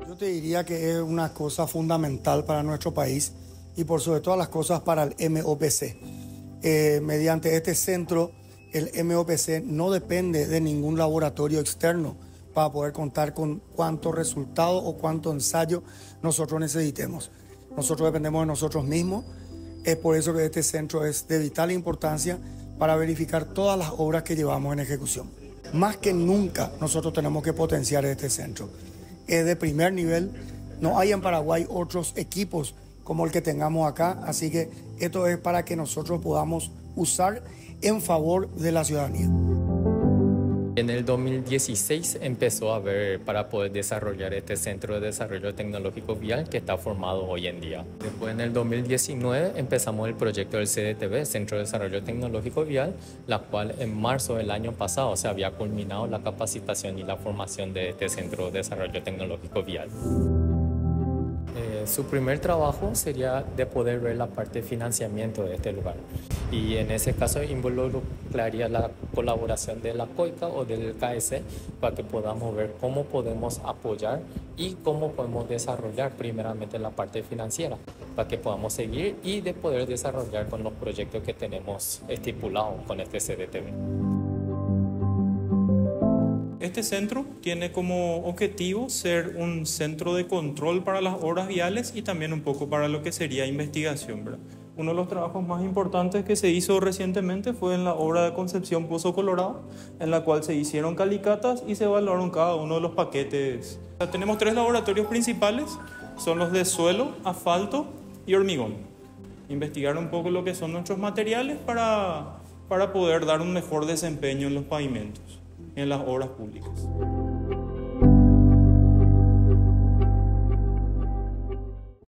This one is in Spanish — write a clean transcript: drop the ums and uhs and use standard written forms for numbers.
Yo te diría que es una cosa fundamental para nuestro país y por sobre todas las cosas para el MOPC. Mediante este centro, el MOPC no depende de ningún laboratorio externo para poder contar con cuánto resultado o cuánto ensayo nosotros necesitemos. Nosotros dependemos de nosotros mismos. Es por eso que este centro es de vital importancia para verificar todas las obras que llevamos en ejecución. Más que nunca nosotros tenemos que potenciar este centro. Es de primer nivel, no hay en Paraguay otros equipos como el que tengamos acá, así que esto es para que nosotros podamos usar en favor de la ciudadanía. En el 2016 empezó a ver para poder desarrollar este Centro de Desarrollo Tecnológico Vial que está formado hoy en día. Después en el 2019 empezamos el proyecto del CDTV, Centro de Desarrollo Tecnológico Vial, la cual en marzo del año pasado se había culminado la capacitación y la formación de este Centro de Desarrollo Tecnológico Vial. Su primer trabajo sería de poder ver la parte de financiamiento de este lugar y en ese caso involucraría la colaboración de la COICA o del KS para que podamos ver cómo podemos apoyar y cómo podemos desarrollar primeramente la parte financiera para que podamos seguir y de poder desarrollar con los proyectos que tenemos estipulados con este CDTV. Este centro tiene como objetivo ser un centro de control para las obras viales y también un poco para lo que sería investigación, ¿verdad? Uno de los trabajos más importantes que se hizo recientemente fue en la obra de Concepción Pozo Colorado, en la cual se hicieron calicatas y se evaluaron cada uno de los paquetes. Tenemos 3 laboratorios principales, son los de suelo, asfalto y hormigón. Investigar un poco lo que son nuestros materiales para poder dar un mejor desempeño en los pavimentos, en las obras públicas.